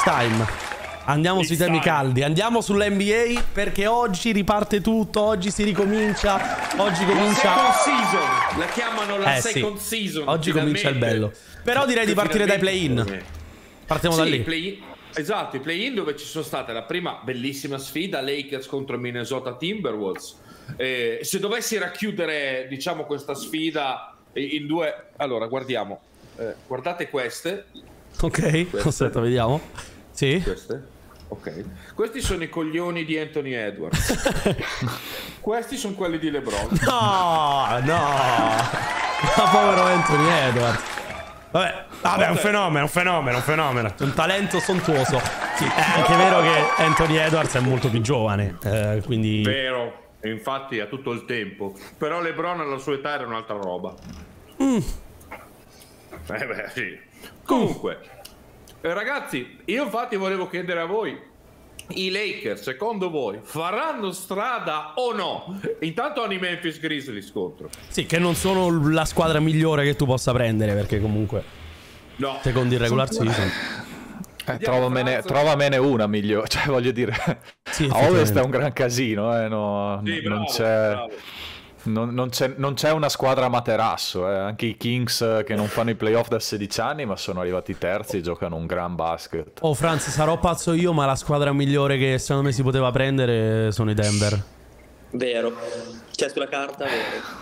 time. Andiamo sui temi caldi, andiamo sull'NBA perché oggi riparte tutto, oggi si ricomincia, oggi comincia... La second season, la chiamano la second season. Oggi comincia il bello. Però direi di partire dai play-in. Partiamo da lì. Esatto, i play-in dove ci sono state la prima bellissima sfida, Lakers contro Minnesota Timberwolves. Se dovessi racchiudere, diciamo, questa sfida in due... Allora, guardiamo. Guardate queste. Ok, aspetta, vediamo. Sì. Queste. Ok, questi sono i coglioni di Anthony Edwards. Questi sono quelli di LeBron. No, ma povero Anthony Edwards. Vabbè, è un fenomeno. Un talento sontuoso. Sì, è anche vero che Anthony Edwards è molto più giovane, quindi... Vero, e infatti ha tutto il tempo. Però LeBron alla sua età era un'altra roba. Sì. Comunque... ragazzi, io infatti volevo chiedere a voi, i Lakers secondo voi faranno strada o no? Intanto hanno i Memphis Grizzlies contro. Sì, che non sono la squadra migliore che tu possa prendere, perché comunque no, secondo il regular season trovamene una migliore, cioè voglio dire, sì, a Ovest è un gran casino, no, sì, bravo, non c'è non c'è una squadra materasso, anche i Kings che non fanno i playoff da 16 anni ma sono arrivati terzi e giocano un gran basket. Oh Franz, sarò pazzo io, ma la squadra migliore che secondo me si poteva prendere sono i Denver. Vero, c'è sulla carta, vero.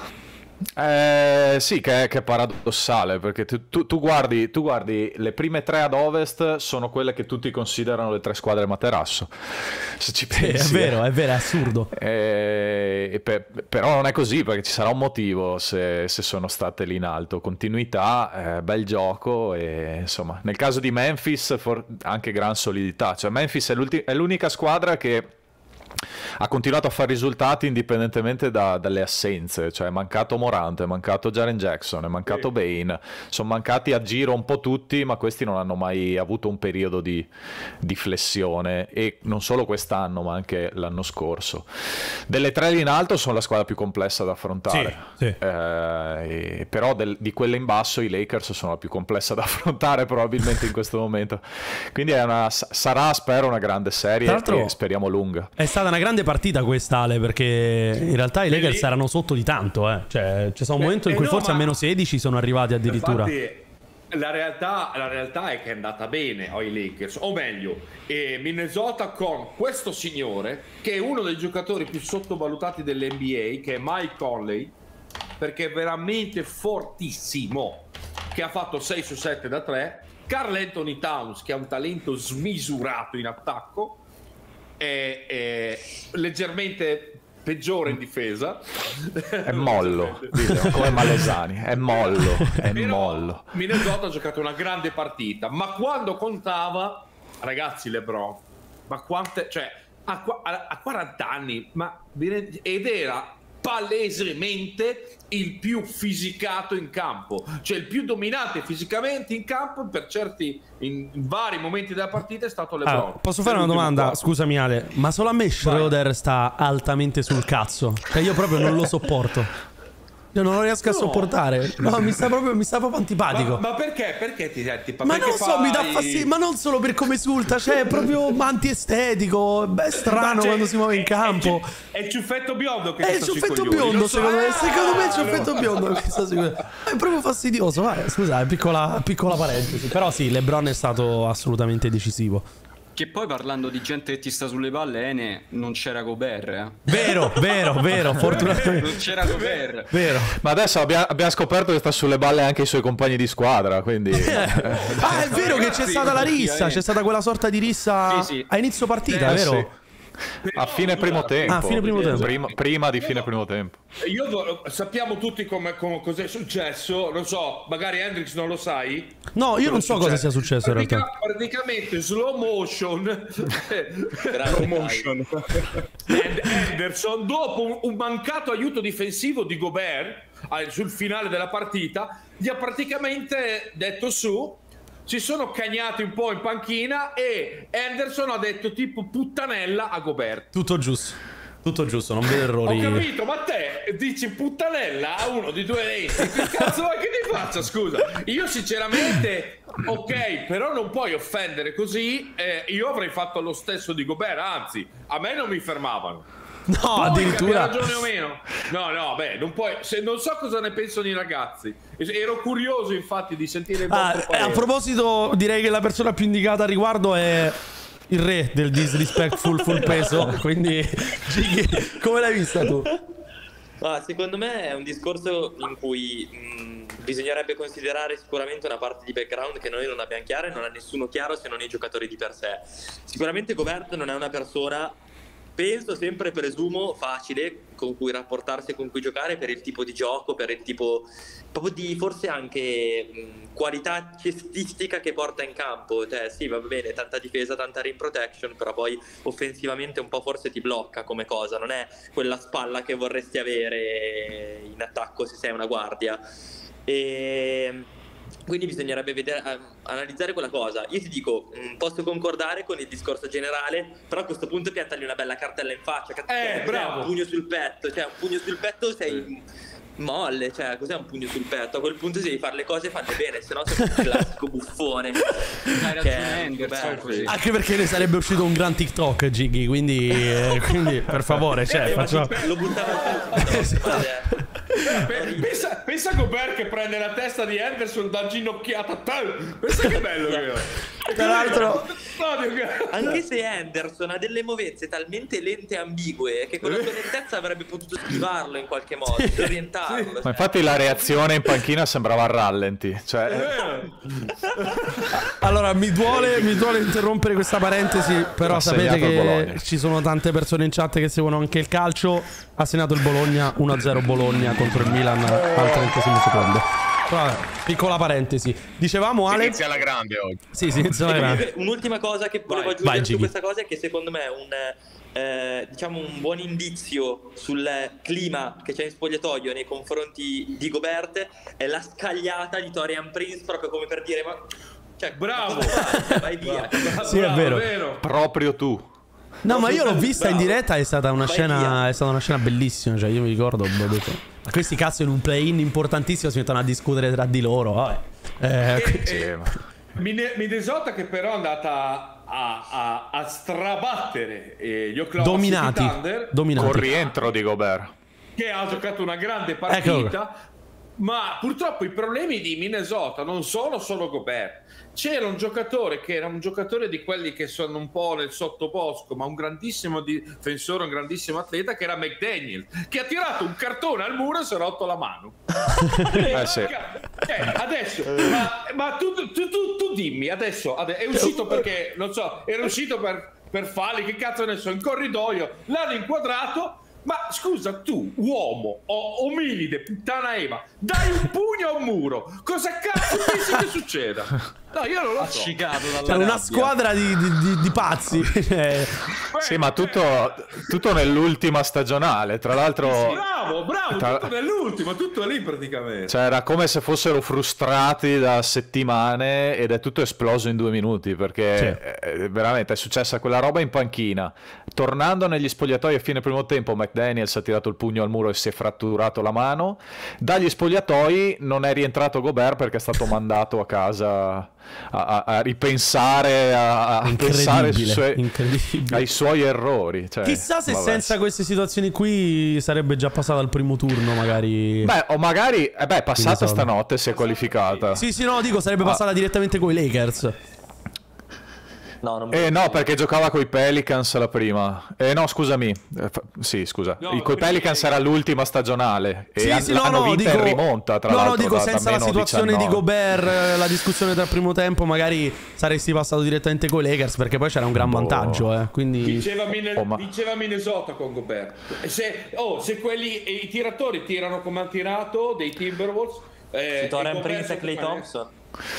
Sì, che è paradossale, perché tu guardi le prime tre ad Ovest sono quelle che tutti considerano le tre squadre materasso, se ci pensi. Sì, è vero, è assurdo. Però non è così, perché ci sarà un motivo se sono state lì in alto. Continuità, bel gioco e insomma, nel caso di Memphis anche gran solidità. Cioè Memphis è l'unica squadra che ha continuato a fare risultati indipendentemente dalle assenze, cioè è mancato Morant, è mancato Jaren Jackson, è mancato Bane, sono mancati a giro un po' tutti, ma questi non hanno mai avuto un periodo di flessione, e non solo quest'anno ma anche l'anno scorso. Delle tre lì in alto sono la squadra più complessa da affrontare, sì. Però di quelle in basso i Lakers sono la più complessa da affrontare probabilmente in questo momento, quindi sarà, spero, una grande serie e speriamo lunga. È stata una grande partita questa, Ale, perché in realtà i Lakers erano sotto di tanto, cioè c'è stato un momento in cui forse a meno 16 sono arrivati addirittura. Infatti, la realtà è che è andata bene ai Lakers, o meglio, Minnesota con questo signore che è uno dei giocatori più sottovalutati dell'NBA, che è Mike Conley, perché è veramente fortissimo, che ha fatto 6 su 7 da 3. Karl Anthony Towns, che ha un talento smisurato in attacco, è leggermente peggiore in difesa, è mollo come Malesani, è mollo. Minnesota ha giocato una grande partita, ma quando contava, ragazzi, LeBron, ma quante, cioè a 40 anni, ed era palesemente il più fisicato in campo, cioè il più dominante fisicamente in campo in vari momenti della partita è stato LeBron. Posso fare una domanda? Scusami Ale, ma solo a me Schroeder sta altamente sul cazzo, che io proprio non lo sopporto. Io non lo riesco a sopportare. No, mi sta proprio antipatico. Ma perché? Perché ti senti? Ma non so, mi dà fastidio. Ma non solo per come esulta, cioè è proprio antiestetico. Beh, è strano quando si muove in campo. È il ciuffetto biondo che è il ciuffetto biondo, secondo me. Secondo me è il ciuffetto biondo che sta seguendo. È proprio fastidioso. Vai, scusa, piccola parentesi. Però sì, LeBron è stato assolutamente decisivo. Che poi, parlando di gente che ti sta sulle palle, non c'era Gobert. Vero, fortunatamente. Non c'era Gobert. Vero. Ma adesso abbiamo scoperto che sta sulle balle anche i suoi compagni di squadra, quindi... è vero che c'è stata la rissa, c'è stata quella sorta di rissa a inizio partita, vero? Sì. A fine primo tempo. Prima di fine primo tempo. Sappiamo tutti cos'è successo. Non so, magari Hendrix non lo sai. No, io non so cosa sia successo in realtà. Praticamente slow motion Henderson, dopo un mancato aiuto difensivo di Gobert sul finale della partita, gli ha praticamente detto su. Si sono cagnati un po' in panchina e Henderson ha detto tipo puttanella a Gobert. Tutto giusto, non vedo errori. Ho capito, ma te dici puttanella a uno di 2 denti, che cazzo vuoi che ti faccia, scusa? Io sinceramente Ok, però non puoi offendere così. Io avrei fatto lo stesso di Gobert, anzi, a me non mi fermavano. No, Poi, addirittura. abbia ragione o meno. No, beh, non puoi. Non so cosa ne pensano i ragazzi. Ero curioso, infatti, di sentire il vostro A parere. proposito, direi che la persona più indicata a riguardo è il re del disrespectful full peso. Quindi, Gighi, come l'hai vista tu? Secondo me è un discorso in cui bisognerebbe considerare sicuramente una parte di background che noi non abbiamo chiara e non ha nessuno chiaro se non i giocatori di per sé. Sicuramente Gobert non è una persona, penso sempre, presumo, facile con cui rapportarsi e con cui giocare per il tipo di gioco, per il tipo proprio di forse anche qualità cestistica che porta in campo. Cioè sì, va bene, tanta difesa, tanta rim protection, però poi offensivamente un po' forse ti blocca come cosa, non è quella spalla che vorresti avere in attacco se sei una guardia. E quindi bisognerebbe analizzare quella cosa. Io ti dico, posso concordare con il discorso generale, però a questo punto piantagli una bella cartella in faccia. Bravo. Un pugno sul petto, cioè un pugno sul petto sei molle, cioè cos'è un pugno sul petto? A quel punto se devi fare le cose falle bene, se no sei un classico buffone. Hai ragione, Anderson, così. Anche perché ne sarebbe uscito un gran TikTok, Gighi, quindi per favore, cioè, facciamo... Lo buttavo su. Pensa a Gobert che prende la testa di Anderson da ginocchiata. Pensa che bello che è. Tra l'altro, Anche se Anderson ha delle movenze talmente lente e ambigue che con la sua lentezza avrebbe potuto schivarlo in qualche modo, orientarlo. Ma infatti la reazione in panchina sembrava a rallenti. Cioè, allora mi duole interrompere questa parentesi, però Ha sapete segnato il che Bologna. ci sono tante persone in chat che seguono anche il calcio. Ha segnato il Bologna 1-0 Bologna contro il Milan al 30° secondo. Vabbè, piccola parentesi. Dicevamo, Ale? Inizia alla grande oggi. Sì, inizia alla grande. Un'ultima cosa che volevo Vai, aggiungere su Gighi. questa cosa è che secondo me diciamo un buon indizio sul clima che c'è in spogliatoio nei confronti di Gobert è la scagliata di Taurean Prince, proprio come per dire cioè, Bravo. vai via. Sì, è vero. proprio tu. No, ma io l'ho vista in Bravo. diretta, è stata una Vai scena, via. è stata una scena bellissima, cioè io mi ricordo, ho detto, ma questi cazzo in un play-in importantissimo si mettono a discutere tra di loro, vabbè. Minnesota che però è andata a strabattere gli Oklahoma Dominati. City Thunder, Dominati. Con rientro di Gobert. che ha giocato una grande partita. Ma purtroppo i problemi di Minnesota non sono solo Gobert. C'era un giocatore che era un giocatore di quelli che sono un po' nel sottobosco, ma un grandissimo difensore, un grandissimo atleta, che era McDaniel, che ha tirato un cartone al muro e si è rotto la mano. Sì. Adesso, ma tu dimmi, adesso è uscito perché, non so, era uscito per falli, che cazzo ne so, in corridoio, l'hanno inquadrato. Ma scusa, tu, uomo, ominide, puttana Eva, dai un pugno a un muro, cosa cazzo pensi che succeda? No, io non lo so. Accicato dalla C'è una rabbia. squadra di pazzi. Sì, ma tutto nell'ultima stagionale. Tra l'altro, Bravo, tutto nell'ultimo, tutto lì praticamente. cioè, era come se fossero frustrati da settimane ed è tutto esploso in 2 minuti. Perché veramente è successa quella roba in panchina. Tornando negli spogliatoi a fine primo tempo, McDaniels ha tirato il pugno al muro e si è fratturato la mano. Dagli spogliatoi non è rientrato Gobert perché è stato mandato a casa a ripensare, a pensare ai suoi errori. Cioè, Chissà se vabbè. senza queste situazioni qui sarebbe già passato al primo turno, magari. Beh, o magari è passata Quindi stanotte, si è qualificata. Sì, no, dico, sarebbe passata direttamente con i Lakers. No, non No, perché giocava coi Pelicans la prima. No, scusami. Sì, scusa. No, Coi Pelicans era l'ultima stagionale. E hanno vinta dico, in rimonta, tra l'altro. dico, da senza la meno situazione 19. di Gobert, la discussione del primo tempo, magari saresti passato direttamente con i Lakers, perché poi c'era un gran vantaggio, quindi... Diceva Minnesota con Gobert. Se quelli i tiratori tirano come hanno tirato dei Timberwolves, Taurean Prince e Klay Thompson.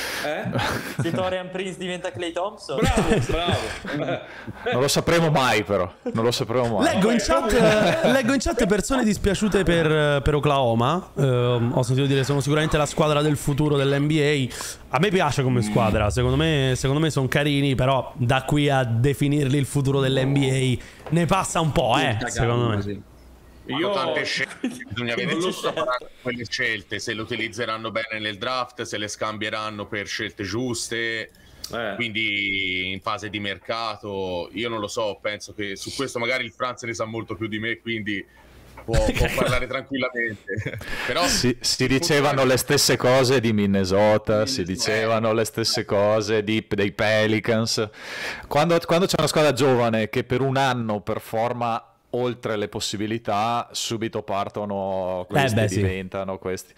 Se Taurean Prince diventa Klay Thompson. Bravo. Non lo sapremo mai, però. Non lo sapremo mai. Leggo in chat persone dispiaciute per Oklahoma. Ho sentito dire sono sicuramente la squadra del futuro dell'NBA. A me piace come squadra, secondo me sono carini, però da qui a definirli il futuro dell'NBA ne passa un po', secondo me. Sì. Io tante scelte, bisogna vedere non lo se so. faranno quelle scelte, se le utilizzeranno bene nel draft, se le scambieranno per scelte giuste. Quindi in fase di mercato io non lo so, penso che su questo magari il Franz ne sa molto più di me, quindi può parlare tranquillamente. Però si dicevano le stesse cose di Minnesota, si dicevano le stesse cose dei Pelicans. Quando c'è una squadra giovane che per un anno performa oltre le possibilità, subito partono questi, diventano questi.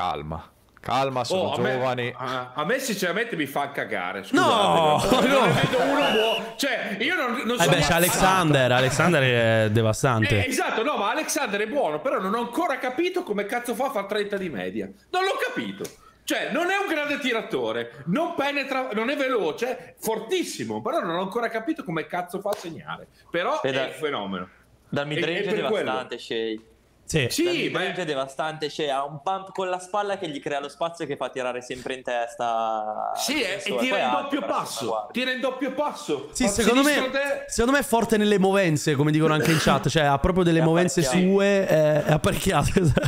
Calma, sono giovani. A me sinceramente mi fa cagare. No, scusate, non ne vedo uno buono. Cioè, io non so. C'è Alexander è devastante. Esatto, no, ma Alexander è buono, però non ho ancora capito come cazzo fa a far 30 di media. Non l'ho capito. Cioè, non è un grande tiratore, non penetra, non è veloce, fortissimo, però non ho ancora capito come cazzo fa a segnare. Però è un fenomeno. Dal mid-range è devastante, Shea. Sì, ma è devastante, ha un pump con la spalla che gli crea lo spazio che fa tirare sempre in testa. Sì, e tira in doppio passo. Tira in doppio passo. Sì, secondo me è forte nelle movenze, come dicono anche in chat. Cioè, ha proprio delle movenze sue. È apparecchiato.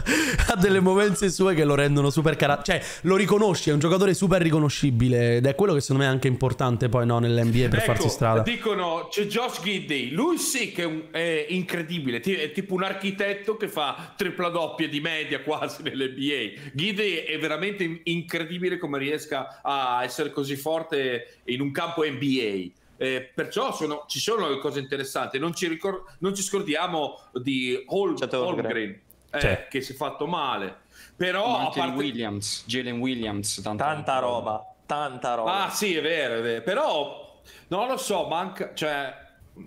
Ha delle movenze sue che lo rendono super cioè, lo riconosci, è un giocatore super riconoscibile. Ed è quello che secondo me è anche importante poi nell'NBA per farsi strada. Dicono, c'è Josh Giddey. Lui sì che è incredibile. È tipo un architetto che fa tripla doppia di media quasi nell'NBA. Giddey è veramente incredibile come riesca a essere così forte in un campo NBA. Perciò ci sono le cose interessanti. Non ci scordiamo di Holmgren, che si è fatto male. Però anche Jalen Williams, tanta roba. Ah sì, è vero. Però non lo so, manca, cioè,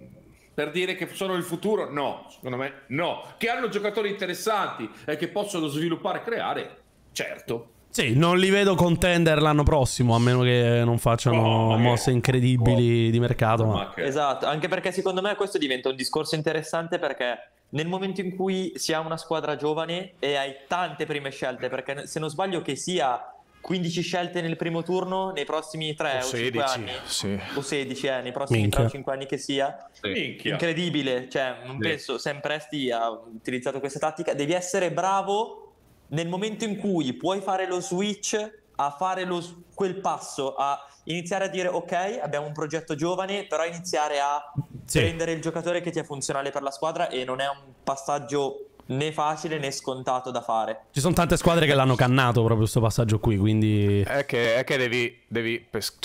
per dire che sono il futuro, no, secondo me no. Che hanno giocatori interessanti e che possono sviluppare e creare, certo. Sì, non li vedo contender l'anno prossimo, a meno che non facciano mosse incredibili di mercato. Esatto, anche perché secondo me questo diventa un discorso interessante, perché nel momento in cui si ha una squadra giovane e hai tante prime scelte, perché se non sbaglio che sia 15 scelte nel primo turno nei prossimi 3 o 5 anni, o 16 nei prossimi 3 o 5 anni che sia, incredibile. Cioè, non penso Sam Presti ha utilizzato questa tattica. Devi essere bravo nel momento in cui puoi fare lo switch, a fare quel passo, a iniziare a dire ok, abbiamo un progetto giovane, però iniziare a prendere il giocatore che ti è funzionale per la squadra, e non è un passaggio né facile né scontato da fare. Ci sono tante squadre che l'hanno cannato proprio questo passaggio qui, quindi è che devi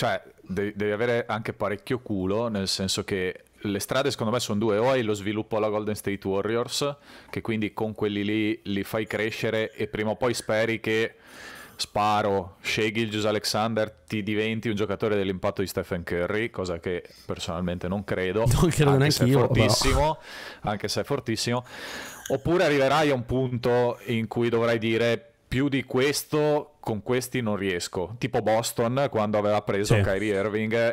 avere anche parecchio culo, nel senso che le strade secondo me sono due: o hai lo sviluppo alla Golden State Warriors, che quindi con quelli lì li fai crescere e prima o poi speri che Shai Gilgeous-Alexander ti diventi un giocatore dell'impatto di Stephen Curry, cosa che personalmente non credo, anche se è fortissimo. Oppure arriverai a un punto in cui dovrai dire: più di questo, con questi non riesco, tipo Boston quando aveva preso Kyrie Irving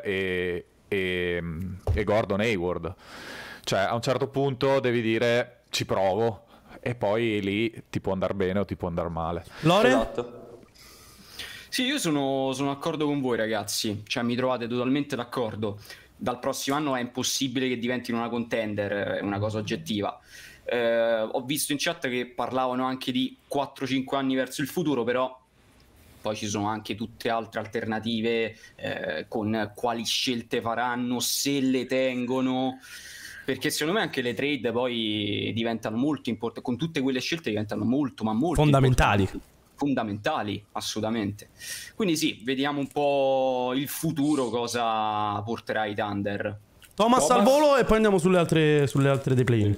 e Gordon Hayward. Cioè, a un certo punto devi dire ci provo, e poi lì ti può andare bene o ti può andare male. Lore? Esatto. Sì, io sono d'accordo con voi, ragazzi. Cioè, mi trovate totalmente d'accordo. Dal prossimo anno è impossibile che diventino una contender, è una cosa oggettiva. Ho visto in chat che parlavano anche di 4-5 anni verso il futuro, però poi ci sono anche tutte altre alternative, con quali scelte faranno, se le tengono, perché secondo me anche le trade poi diventano molto importanti. Con tutte quelle scelte diventano molto fondamentali, assolutamente. Quindi sì, vediamo un po' il futuro cosa porterà i Thunder. Thomas al volo, e poi andiamo sulle altre dei play-in.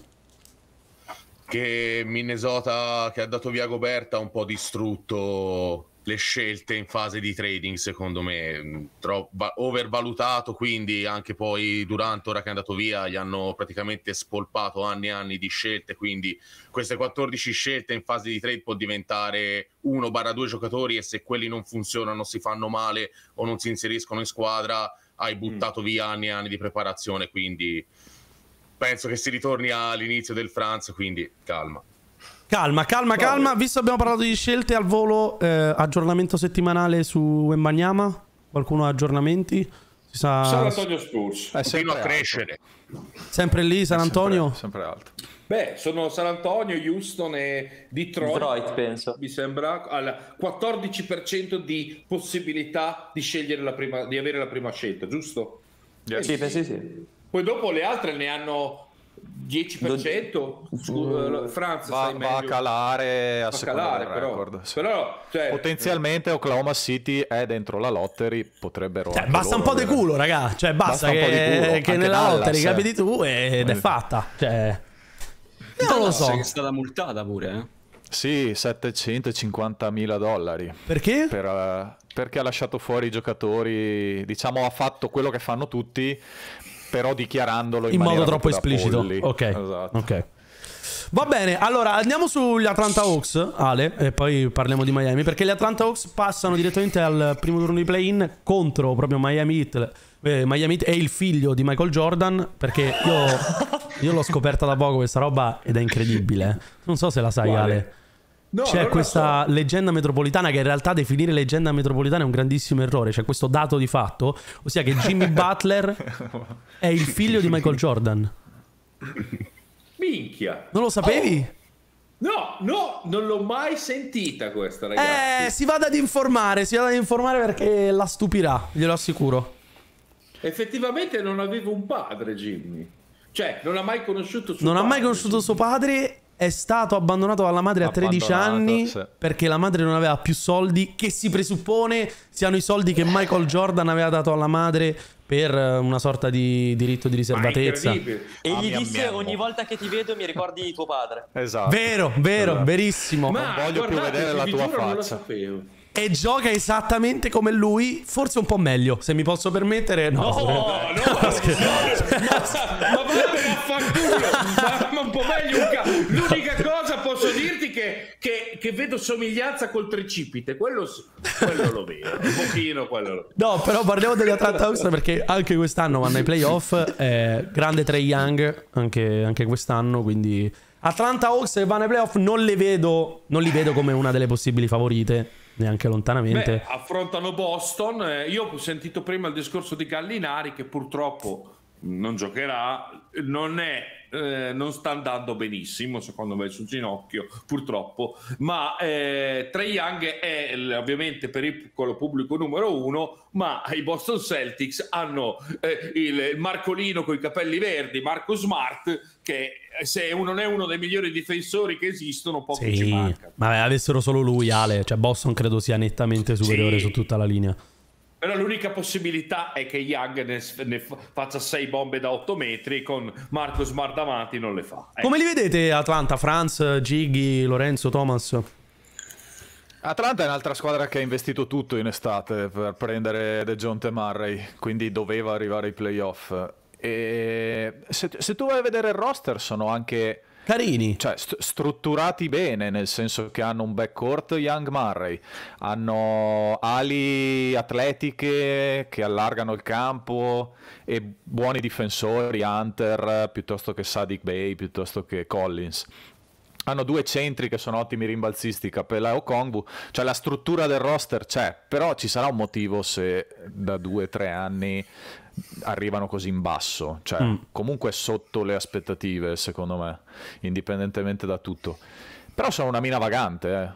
Che Minnesota, che ha dato via Gobert, ha un po' distrutto le scelte in fase di trading, secondo me, overvalutato, quindi anche poi Durant, ora che è andato via, gli hanno praticamente spolpato anni e anni di scelte, quindi queste 14 scelte in fase di trade può diventare 1/2 giocatori, e se quelli non funzionano, si fanno male o non si inseriscono in squadra, hai buttato via anni e anni di preparazione, quindi penso che si ritorni all'inizio del Franz, quindi calma. Calma. Visto abbiamo parlato di scelte al volo, aggiornamento settimanale su Wembanyama? Qualcuno ha aggiornamenti San Antonio Spurs. Continua a crescere. Sempre lì San Antonio? Sempre alto. Beh, sono San Antonio, Houston e Detroit, penso. Mi sembra al 14% di possibilità di scegliere di avere la prima scelta, giusto? Yes. Sì, penso sì. Poi dopo le altre ne hanno 10%. Franza Va a calare a seconda del record. Però cioè, potenzialmente Oklahoma City è dentro la lottery, potrebbero anche basta un po' di culo, raga. Cioè basta un po' di culo. che Anche nella Dallas, lottery capiti tu ed è fatta. Cioè, non lo so. Che è stata multata pure, eh? Sì, $750.000. Perché? Perché ha lasciato fuori i giocatori, diciamo ha fatto quello che fanno tutti, però dichiarandolo in modo troppo da esplicito. polli. Ok. Esatto. Ok. Va bene, allora andiamo sugli Atlanta Hawks, Ale, e poi parliamo di Miami, perché gli Atlanta Hawks passano direttamente al primo turno di play-in contro proprio Miami Heat. Miami Heat è il figlio di Michael Jordan, perché io l'ho scoperta da poco questa roba ed è incredibile. Non so se la sai, Quale? Ale. No, C'è questa leggenda metropolitana che in realtà definire leggenda metropolitana è un grandissimo errore. C'è questo dato di fatto, ossia che Jimmy Butler è il figlio di Michael Jordan. Minchia. Non lo sapevi? No, non l'ho mai sentita questa, ragazzi. Si vada ad informare perché la stupirà, glielo assicuro. Effettivamente non avevo un padre, Jimmy. Cioè, non ha mai conosciuto suo Non padre. ha mai conosciuto suo padre. È stato abbandonato dalla madre a 13 anni sì. perché la madre non aveva più soldi, che si presuppone siano i soldi che Michael Jordan aveva dato alla madre per una sorta di diritto di riservatezza. Incredibile. E gli mia disse: mia. ogni volta che ti vedo mi ricordi tuo padre. Esatto. Vero, verissimo. Ma voglio più guardate, vedere la vi tua giuro, non lo faccia. sapevo. E gioca esattamente come lui, forse un po' meglio, se mi posso permettere. No, Ma vattene a fanculo. Ma un po' meglio l'unica cosa posso dirti che vedo somiglianza col Precipite. Quello lo vedo. Un pochino quello. No, però parliamo degli Atlanta Hawks perché anche quest'anno vanno ai playoff. Grande Trae Young anche quest'anno, quindi Atlanta Hawks che vanno ai playoff non li vedo come una delle possibili favorite, neanche lontanamente. Beh, affrontano Boston. Io ho sentito prima il discorso di Gallinari che purtroppo non giocherà, non sta andando benissimo secondo me sul ginocchio purtroppo, ma Trae Young è ovviamente per il piccolo pubblico numero uno, ma i Boston Celtics hanno il Marcolino con i capelli verdi, Marco Smart, che se non è uno dei migliori difensori che esistono, poco ci manca. Ma avessero solo lui, Ale, cioè Boston credo sia nettamente superiore su tutta la linea. Però l'unica possibilità è che Young ne faccia 6 bombe da 8 metri, con Marco Smart davanti non le fa. Come li vedete Atlanta? Franz, Giggy, Lorenzo, Thomas? Atlanta è un'altra squadra che ha investito tutto in estate per prendere DeJounte Murray, quindi doveva arrivare ai playoff. E se tu vai a vedere il roster sono anche carini, cioè strutturati bene, nel senso che hanno un backcourt Young Murray, hanno ali atletiche che allargano il campo e buoni difensori, Hunter piuttosto che Sadiq Bey piuttosto che Collins. Hanno 2 centri che sono ottimi rimbalzisti, Capella e Okongwu, cioè la struttura del roster c'è, però ci sarà un motivo se da 2-3 anni arrivano così in basso, cioè comunque sotto le aspettative secondo me, indipendentemente da tutto. Però sono una mina vagante,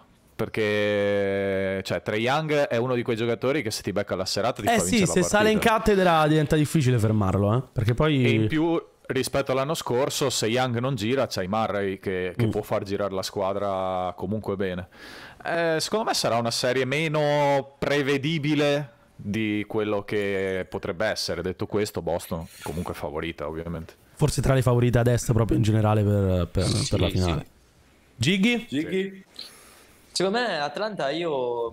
perché cioè Trae Young è uno di quei giocatori che se ti becca la serata ti fa vincere la partita. Se sale in cattedra diventa difficile fermarlo, perché poi... E in più rispetto all'anno scorso, se Young non gira c'hai Murray che può far girare la squadra comunque bene. Secondo me sarà una serie meno prevedibile di quello che potrebbe essere. Detto questo, Boston comunque favorita ovviamente, forse tra le favorite ad est proprio in generale per la finale. Giggy? Secondo me Atlanta, io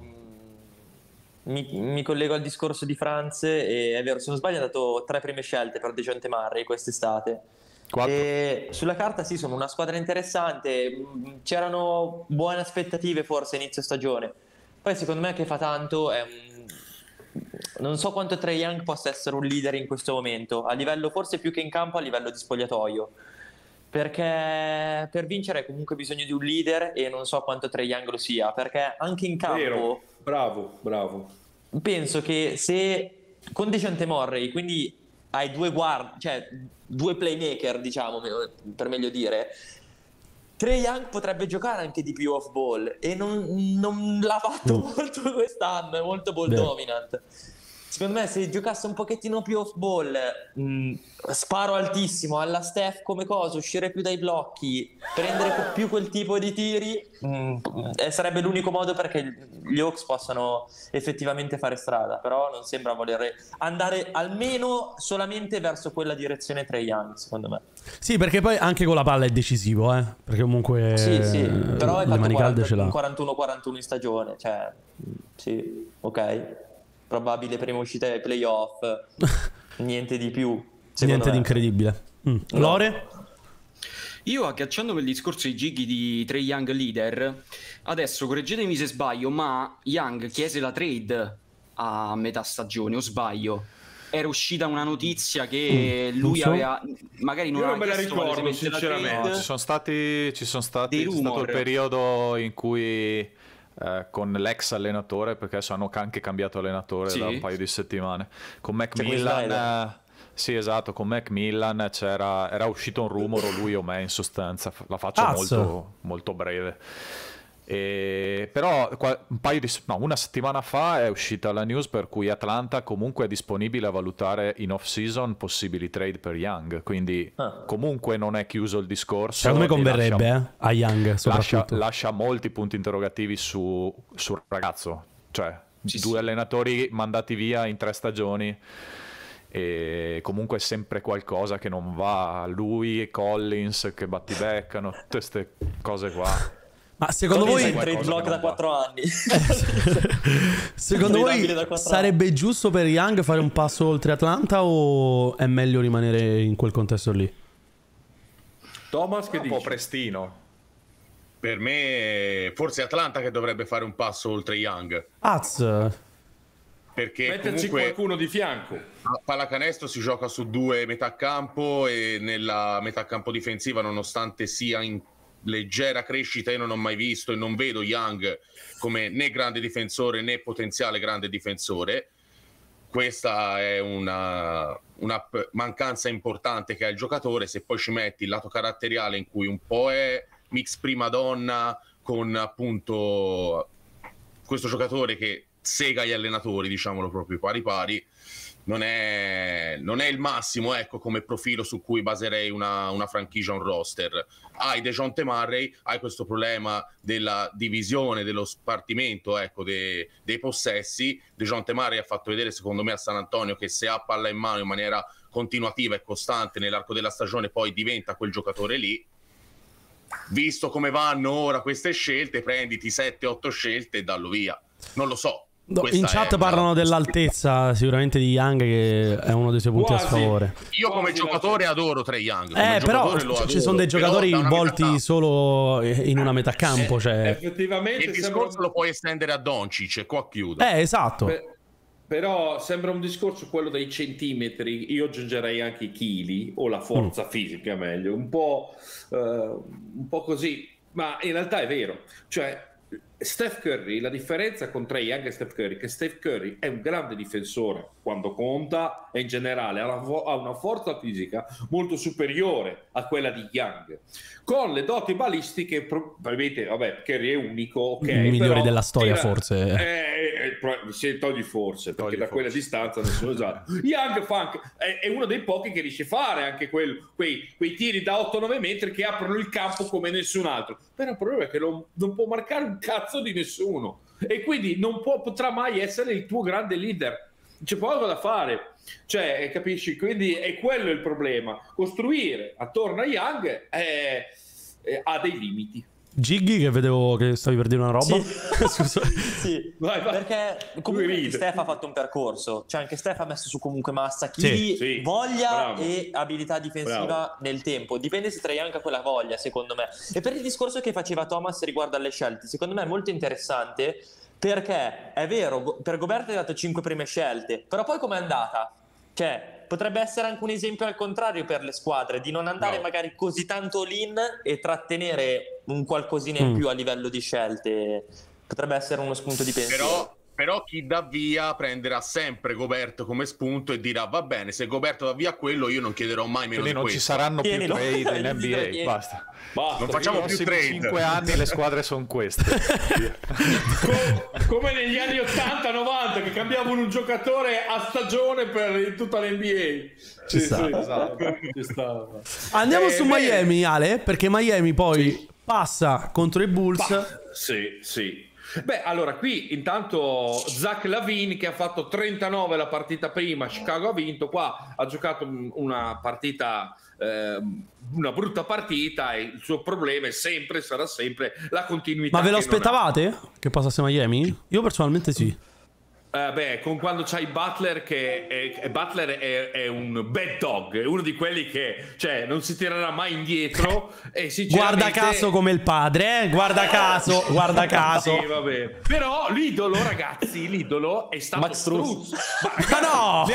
mi collego al discorso di Franz, e è vero, se non sbaglio ha dato 3 prime scelte per DeJounte Murray quest'estate. 4. E sulla carta sì, sono una squadra interessante, c'erano buone aspettative forse inizio stagione, poi secondo me che fa tanto è non so quanto Trae Young possa essere un leader in questo momento, a livello forse più che in campo, a livello di spogliatoio, perché per vincere hai comunque bisogno di un leader e non so quanto Trae Young lo sia, perché anche in campo vero. Bravo penso che se con Dejounte Murray, quindi hai due playmaker, diciamo, per meglio dire. Trae Young potrebbe giocare anche di più off ball e non l'ha fatto molto quest'anno, è molto ball dominant. Secondo me se giocasse un pochettino più off ball, sparo altissimo alla Steph come cosa, uscire più dai blocchi, prendere più quel tipo di tiri, sarebbe l'unico modo perché gli Hawks possano effettivamente fare strada, però non sembra voler andare almeno solamente verso quella direzione Trae Young, secondo me. Sì, perché poi anche con la palla è decisivo, perché comunque sì, però è le mani calde ce l'ha. 41-41 in stagione, cioè sì, ok. Probabile prima uscita ai playoff, niente di più. Niente di incredibile. Lore? Io, agganciando quel discorso di Giggy di Trae Young leader, adesso correggetemi se sbaglio, ma Young chiese la trade a metà stagione, o sbaglio? Era uscita una notizia che lui aveva, magari non me la ricordo sinceramente. No, ci sono stati c'è stato il periodo in cui con l'ex allenatore, perché adesso hanno anche cambiato allenatore da un paio di settimane, con Macmillan. Sì, esatto, con Macmillan era uscito un rumore, lui o me in sostanza, la faccio molto, molto breve. Però una settimana fa è uscita la news per cui Atlanta comunque è disponibile a valutare in off season possibili trade per Young, quindi comunque non è chiuso il discorso. Secondo me converrebbe a Young soprattutto. Lascia molti punti interrogativi sul ragazzo, cioè due allenatori mandati via in 3 stagioni e comunque è sempre qualcosa che non va, lui e Collins che battibeccano, tutte queste cose qua. Ma secondo voi trade block da 4 anni? Secondo voi sarebbe giusto per Young fare un passo oltre Atlanta o è meglio rimanere in quel contesto lì? Thomas, che dici? Un po' prestino. Per me forse Atlanta che dovrebbe fare un passo oltre Young. Perché metterci comunque qualcuno di fianco. A pallacanestro si gioca su 2 metà campo e nella metà campo difensiva, nonostante sia in leggera crescita, io non ho mai visto e non vedo Young come né grande difensore né potenziale grande difensore. Questa è una mancanza importante che ha il giocatore. Se poi ci metti il lato caratteriale in cui un po' è mix prima donna con appunto questo giocatore che sega gli allenatori, diciamolo proprio pari pari, non è il massimo, ecco, come profilo su cui baserei una franchigia, un roster. Hai Dejounte Murray, hai questo problema della divisione, dello spartimento, ecco, dei possessi. Dejounte Murray ha fatto vedere, secondo me, a San Antonio che se ha palla in mano in maniera continuativa e costante nell'arco della stagione poi diventa quel giocatore lì. Visto come vanno ora queste scelte, prenditi 7-8 scelte e dallo via. Non lo so. In chat parlano dell'altezza sicuramente di Young, che è uno dei suoi punti a sfavore. Io come giocatore adoro Trae Young, però ci sono dei giocatori volti solo in una metà campo, cioè effettivamente il discorso lo puoi estendere a Doncic e qua chiudo. Esatto. Però sembra un discorso quello dei centimetri, io aggiungerei anche i chili o la forza fisica, meglio, un po' così, ma in realtà è vero, cioè Steph Curry, la differenza con Trae Young e Steph Curry, che Steph Curry è un grande difensore quando conta e in generale ha una forza fisica molto superiore a quella di Young, con le doti balistiche probabilmente, vabbè, Curry è unico, ok, il migliore della storia forse se togli forse, perché da quella distanza nessuno esatto. Young è uno dei pochi che riesce a fare anche quei tiri da 8-9 metri che aprono il campo come nessun altro, però il problema è che non può marcare un cazzo di nessuno e quindi non potrà mai essere il tuo grande leader, c'è poco da fare, cioè, capisci? Quindi è quello il problema, costruire attorno a Young ha dei limiti. Giggy, che vedevo che stavi per dire una roba. Scusa. Sì. Vai. Perché comunque Steph ha fatto un percorso, cioè anche Steph ha messo su comunque massa, chili, voglia e abilità difensiva nel tempo. Dipende se Trae Young ha quella voglia, secondo me. E per il discorso che faceva Thomas riguardo alle scelte, secondo me è molto interessante, perché è vero, per Gobert hai dato 5 prime scelte, però poi com'è andata? Cioè, potrebbe essere anche un esempio al contrario per le squadre, di non andare magari così tanto all-in e trattenere un qualcosina in più a livello di scelte. Potrebbe essere uno spunto di pensiero. Però chi dà via prenderà sempre Gobert come spunto e dirà va bene, se Gobert dà via quello io non chiederò mai meno Quindi di non questo. ci saranno più Tienilo. trade in NBA, basta. Non facciamo più trade. 5 anni le squadre sono queste. Come negli anni 80-90 che cambiavano un giocatore a stagione per tutta l'NBA. Ci sta. Esatto. Ci sta. Andiamo su bene. Miami, Ale, perché Miami poi passa contro i Bulls. Sì. Beh, allora qui intanto Zach LaVine che ha fatto 39 la partita prima, Chicago ha vinto, qua ha giocato una partita, una brutta partita, e il suo problema è sempre, sarà sempre la continuità. Ma ve lo che non ha. aspettavate che passasse Miami? Io personalmente sì. Beh, con quando c'hai Butler Butler è un bad dog, è uno di quelli che cioè non si tirerà mai indietro e sinceramente... Guarda caso come il padre, guarda caso. Sì, vabbè. Però l'idolo, ragazzi, l'idolo è stato Max Strus. Ma no!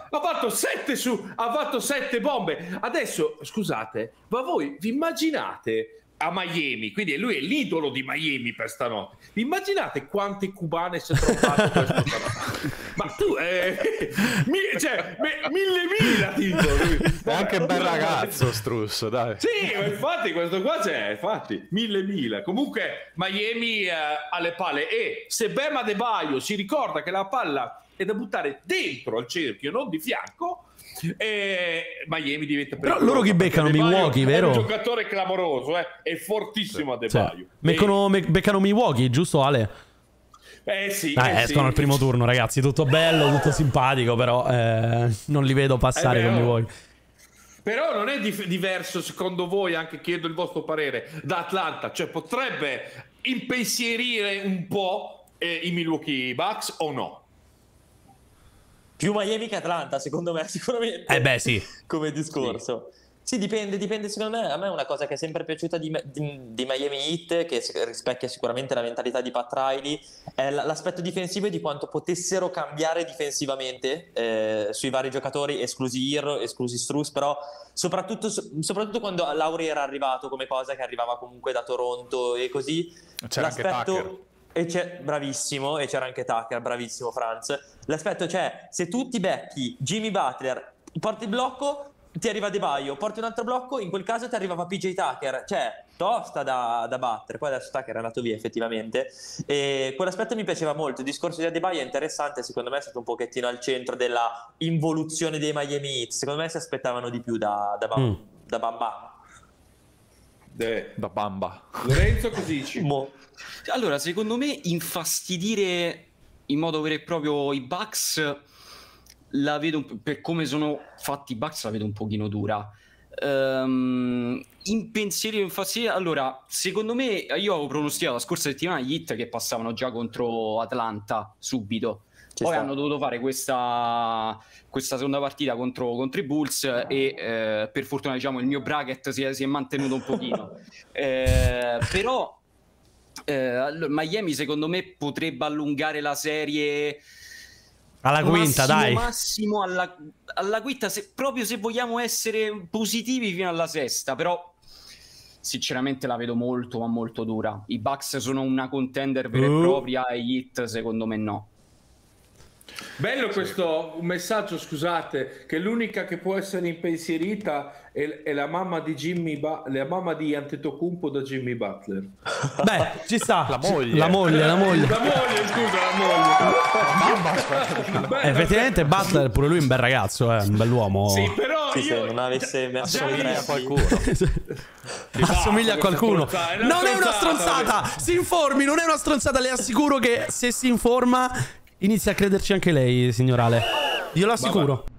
Ha fatto 7 bombe. Adesso, scusate, ma voi vi immaginate a Miami, quindi lui è l'idolo di Miami per stanotte. Vi immaginate quante cubane si è trovato questo stanotte? Ma tu, mille tipo. È anche un bel ragazzo Strus, dai. Sì, ma infatti questo qua c'è, infatti, mille. Comunque Miami ha le palle e se Bam Adebayo si ricorda che la palla è da buttare dentro al cerchio, non di fianco, e Miami diventa Però loro chi beccano? Milwaukee, vero? È un giocatore clamoroso, è fortissimo Adebayo. Beccano Milwaukee, giusto Ale? Sì. Escono al primo turno, ragazzi, tutto bello, tutto simpatico, però non li vedo passare con Milwaukee. Però non è diverso secondo voi, anche chiedo il vostro parere, da Atlanta, cioè potrebbe impensierire un po' i Milwaukee Bucks o no? Più Miami che Atlanta, secondo me, sicuramente. Beh, sì. Come discorso. Sì, dipende secondo me. A me è una cosa che è sempre piaciuta di Miami Heat, che rispecchia sicuramente la mentalità di Pat Riley, è l'aspetto difensivo e di quanto potessero cambiare difensivamente sui vari giocatori, esclusi Hero, esclusi Strus, però soprattutto quando Lauri era arrivato come cosa, che arrivava comunque da Toronto e così. C'era anche Tucker. Bravissimo, e c'era anche Tucker, bravissimo Franz. L'aspetto c'è, se tu ti becchi Jimmy Butler, porti il blocco, ti arriva Adebayo, porti un altro blocco, in quel caso ti arrivava PJ Tucker, cioè tosta da battere. Poi adesso Tucker è andato via effettivamente, e quell'aspetto mi piaceva molto. Il discorso di Adebayo è interessante, secondo me è stato un pochettino al centro della involuzione dei Miami Heat. Secondo me si aspettavano di più da Bamba. Da Bamba. Lorenzo, cosa dici? Allora, secondo me infastidire in modo vero e proprio i Bucks la vedo, per come sono fatti i Bucks, la vedo un pochino dura. Impensierire, infastidire, allora, secondo me, io avevo pronosticato la scorsa settimana gli Heat che passavano già contro Atlanta subito. Poi hanno dovuto fare questa seconda partita contro i Bulls e per fortuna, diciamo, il mio bracket si è mantenuto un pochino. Però Miami secondo me potrebbe allungare la serie alla quinta, dai. Massimo alla quinta, proprio se vogliamo essere positivi, fino alla sesta. Però sinceramente la vedo molto, ma molto dura. I Bucks sono una contender vera e propria, e gli Heat secondo me no. Bello questo un messaggio, scusate, che l'unica che può essere impensierita è la mamma di la mamma di Antetokounmpo da Jimmy Butler. Beh, ci sta. La moglie. La moglie. Effettivamente Butler pure lui è un bel ragazzo, un bell'uomo. Sì, però Sì, se non avesse messo Assomiglia a qualcuno. Assomiglia a qualcuno. Non è una stronzata. Però. Si informi, non è una stronzata. Le assicuro che se si informa inizia a crederci anche lei, signorale. Io lo assicuro.